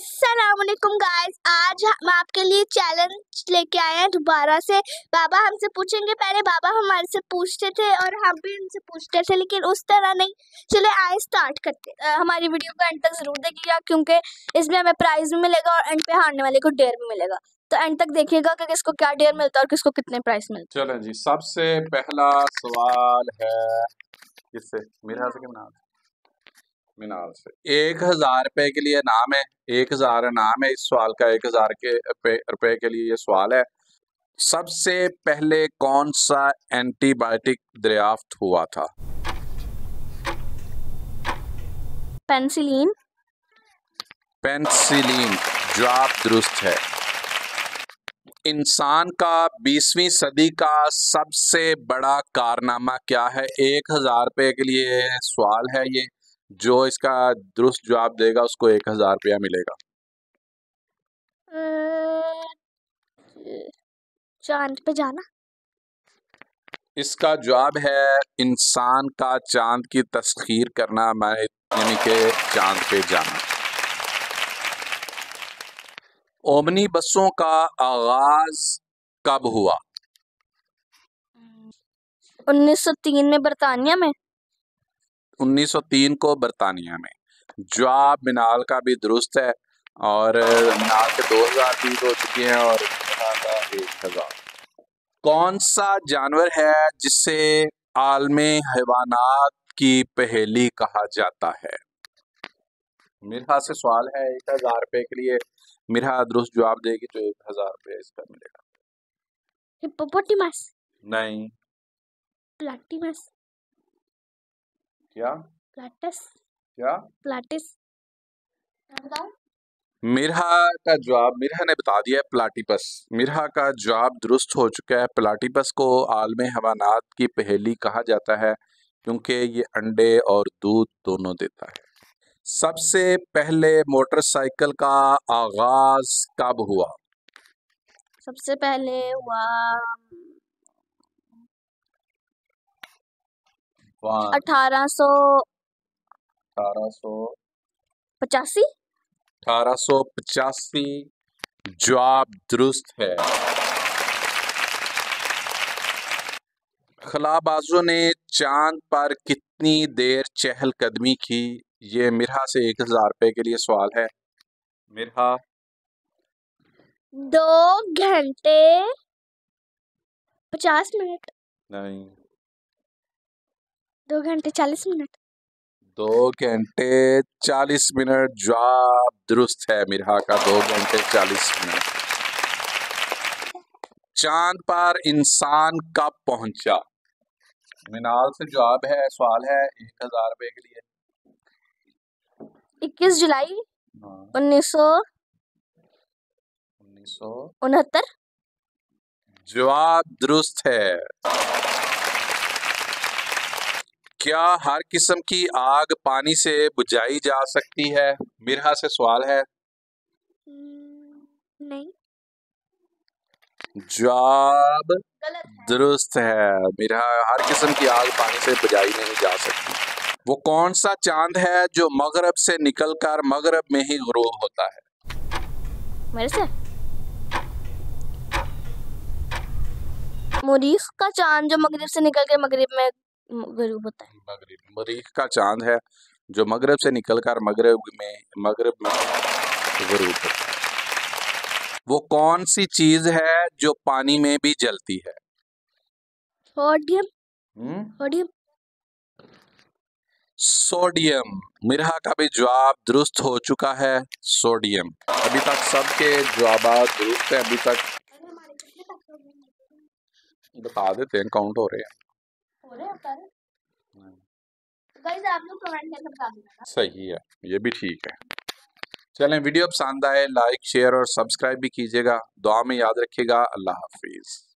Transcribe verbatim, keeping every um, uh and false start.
अस्सलामुअलैकुम गाइस, आज हम आपके लिए चैलेंज लेके आए हैं दोबारा से। बाबा हमसे पूछेंगे, पहले बाबा हमारे से पूछते थे और हम भी उनसे पूछते थे, लेकिन उस तरह नहीं। चले आए स्टार्ट करते। आ, हमारी वीडियो को एंड तक जरूर देखिएगा, क्योंकि इसमें हमें प्राइज भी मिलेगा और एंड पे हारने वाले को डेयर भी मिलेगा। तो एंड तक देखिएगा कि किसको क्या डेयर मिलता है और किसको कितने प्राइस मिलते हैं। चलें जी, सबसे पहला सवाल है किससे? मेरे हाथ से क्या नाम? मिनाल से। एक हजार रुपए के लिए नाम है, एक हजार नाम है इस सवाल का। एक हजार के रुपए के लिए ये सवाल है। सबसे पहले कौन सा एंटीबायोटिक दरियाफ्त हुआ था? पेनिसिलिन। पेनिसिलिन जवाब दुरुस्त है। इंसान का बीसवीं सदी का सबसे बड़ा कारनामा क्या है? एक हजार रुपए के लिए सवाल है ये। जो इसका दुरुस्त जवाब देगा उसको एक हजार रुपया मिलेगा। चांद पे जाना। इसका जवाब है इंसान का चांद की तस्खीर करना, यानी कि चांद पे जाना। ओमनी बसों का आगाज कब हुआ? उन्नीस सौ तीन में बरतानिया में। उन्नीस सौ तीन को बरतानिया में। जवाब मिनाल का भी दुरुस्त है और मिनाल के दो हजार तीस हो चुके हैं और का एक हजार। कौन सा जानवर है जिसे आलमे हैवानात की पहेली कहा जाता है? मिरहा से सवाल है। एक हजार रुपए के लिए मिरहा दुरुस्त जवाब देगी तो एक हजार रुपये इसका मिलेगा। हिप्पोपोटामस। नहीं। प्लैटिमस। क्या? प्लाटस। क्या? प्लाटिस। मिरहा का जवाब, मिरहा ने बता दिया है प्लाटिपस। मिरहा का जवाब दुरुस्त हो चुका है। प्लाटिपस को आलमे हैवानात की पहेली कहा जाता है क्योंकि ये अंडे और दूध दोनों देता है। सबसे पहले मोटरसाइकिल का आगाज कब हुआ? सबसे पहले हुआ अठारह सौ अठारह सौ पचासी। अठारह सौ पचासी जवाब दुरुस्त है। खलाबाजों ने चांद पर कितनी देर चहलकदमी की? ये मिरहा से एक हजार रुपए के लिए सवाल है। मिरहा। दो घंटे पचास मिनट। नहीं। दो घंटे चालीस मिनट। दो घंटे चालीस मिनट जवाब दुरुस्त है मिरहा का। दो घंटे चालीस मिनट। चांद पर इंसान कब पहुंचा? मिनाल से जवाब है, सवाल है एक हजार रुपए के लिए। इक्कीस जुलाई उन्नीस सौ उन्नीस सौ उनहत्तर। जवाब दुरुस्त है। क्या हर किस्म की आग पानी से बुझाई जा सकती है? मिरहा से सवाल है। नहीं। जवाब दुरुस्त है। मिरहा, हर किस्म की आग पानी से बुझाई नहीं जा सकती। वो कौन सा चांद है जो मगरब से निकलकर मगरब में ही गुरूब होता है? मेरे से मरीख का चांद जो मगरिब से निकल के मगरिब में गुरूब होता है। मगरिब मरीख का चांद है जो मगरब से निकलकर मगरब में मगरब में गुरूब होता है। वो कौन सी चीज है जो पानी में भी जलती है? सोडियम। सोडियम। सोडियम। मिरहा का भी जवाब दुरुस्त हो चुका है, सोडियम। अभी तक सबके जवाब दुरुस्त है। अभी तक बता देते हैं, काउंट हो रहे हैं। हो रहे हैं गाइस, आप लोग कमेंट करके बता देना। सही है, ये भी ठीक है। चलें, वीडियो पसंद आए लाइक शेयर और सब्सक्राइब भी कीजिएगा। दुआ में याद रखिएगा। अल्लाह हाफिज।